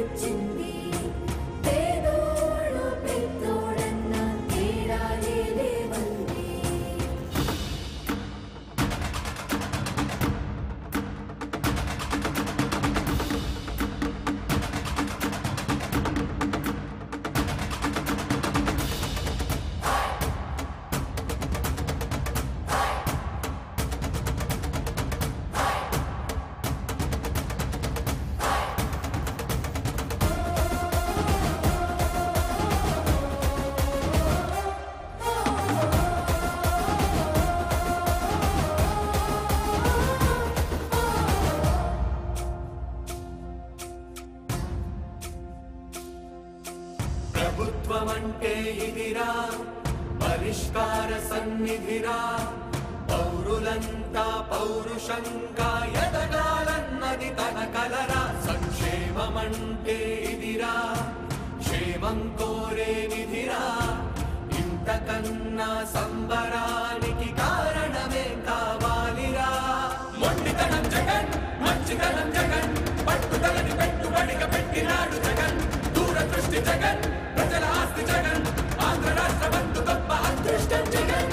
ప్రభుత్వమంటే ఇదిరా పరిష్కార సన్నిధిరా పౌరులంతా పౌరుషంగా ఎదగాలన్నది తన కలరా సంక్షేమమంటే ఇదిరా క్షేమం కోరే నిధిరా ఇంతకన్నా సంబరానికి కారణమే కావాలిరా మొండితనం జగన్ మంచితనం జగన్ పట్టుదలని పెట్టుబడిగా పెట్టినాడు జగన్ దూరదృష్టి జగన్ ప్రజల ఆస్తి జగన్ ఆంధ్ర రాష్ట్ర బంధు గొప్ప అదృష్టం జగన్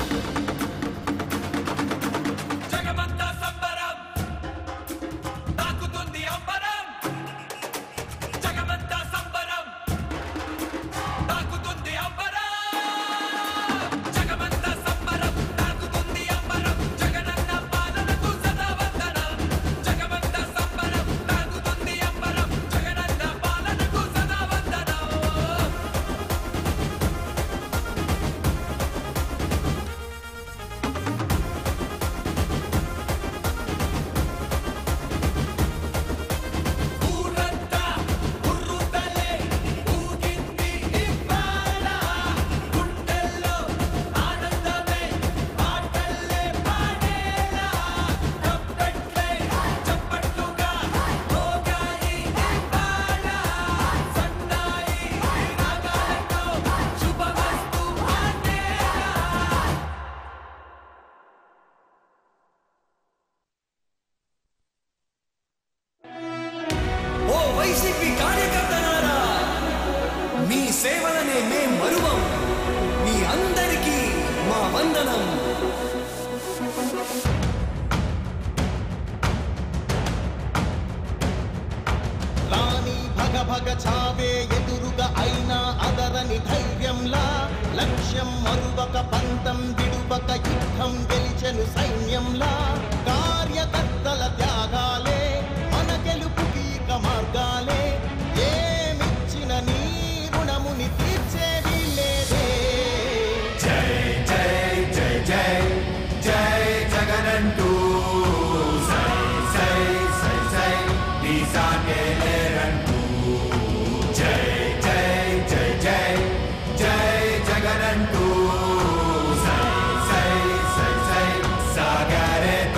జగమంతా సంబరం తాకుతుంది అంబరం జగమంతా సంబరం తాకుతుంది అంబరం జగమంతా సంబరం తాకుతుంది అంబరం జగనన్న పాలనకు సదా వందనం జగమంతా సంబరం తాకుతుంది అంబరం జగనన్న పాలనకు సదా వందనం ఊరంతా ఉర్రుతలే ఊగింది ఇవాళ గుండెల్లో ఆనందమే పాటల్లే పాడేలా తప్పెట్లే చప్పట్లుగా మోగాయి ఇవాళ సన్నాయి రాగాలతో శుభమస్తు అనేలా ఓ వైసీపీ కార్యకర్తలారా మీ సేవలనే మేం మరువం మీ అందరికీ మా వందనం రాణి భగ భగ చావే ఎదురుగా అయినా అదరని ధైర్యంలా లక్ష్యం మరువక పంతం విడువక యుద్ధం గెలిచెను సైన్యంలా కార్యకర్తల త్యాగాలే మన గెలుపుకి ఇక మార్గాలే ఏమిచ్చిన నీ రుణముని తీర్చేది లేదే జై జై జై జై జై జగనంటూ సై సై సై సై నీ సాగే లేరంటూ జై జై జై జై జై జగనంటూ సై సై సై సై సాగరే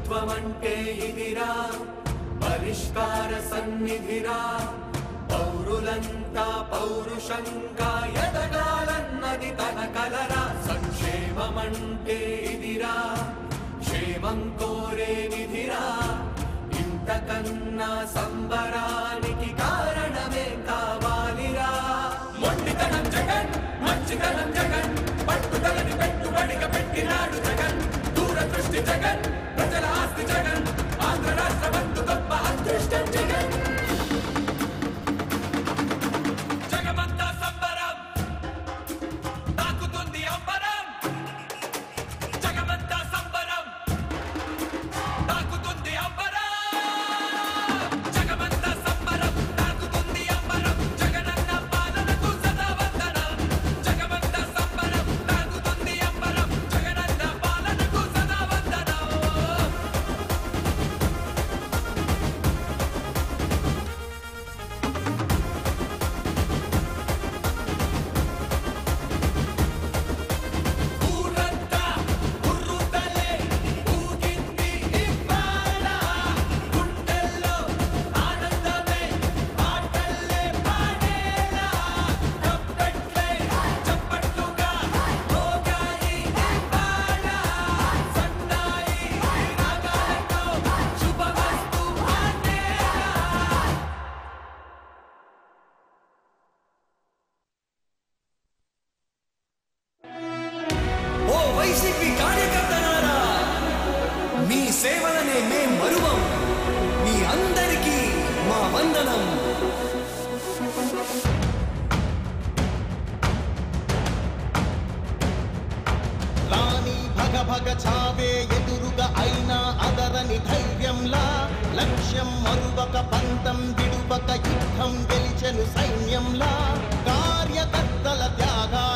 ప్రభుత్వమంటే ఇదిరా పరిష్కార సన్నిధిరా పౌరులంతా పౌరుషంగా ఎదగాలన్నది తన కలరా సంక్షేమమంటే ఇదిరా క్షేమం కోరే నిధిరా ఇంతకన్నా సంబరానికి కారణమే కావాలిరా మొండితనం జగన్ మంచితనం జగన్ పట్టుదలని పెట్టుబడిగా పెట్టినాడు జగన్ దూరదృష్టి జగన్ ప్రజల ఆస్తి జగన్ ఆంధ్ర రాష్ట్ర బంధు గొప్ప అదృష్టం జగన్ జగమంతా సంబరం తాకుతుంది అంబరం జగమంతా సంబరం తాకుతుంది అంబరం జగమంతా సంబరం తాకుతుంది అంబరం జగనన్న పాలనకు సదా వందనం జగమంతా సంబరం తాకుతుంది అంబరం జగనన్న పాలనకు సదా వందనం ఊరంతా ఉర్రుతలే ఊగింది ఇవాళ గుండెల్లో ఆనందమే పాటల్లే పాడేలా తప్పెట్లే చప్పట్లుగా మోగాయి ఇవాళ సన్నాయి రాగాలతో శుభమస్తు అనేలా ఓ వైసీపీ కార్యకర్తలారా మీ సేవలనే మేం మరువం మీ అందరికీ మా వందనం రాణి భగ భగ చావే ఎదురుగా అయినా అదరని ధైర్యంలా లక్ష్యం మరువక పంతం విడువక యుద్ధం గెలిచెను సైన్యంలా కార్యకర్తల త్యాగాల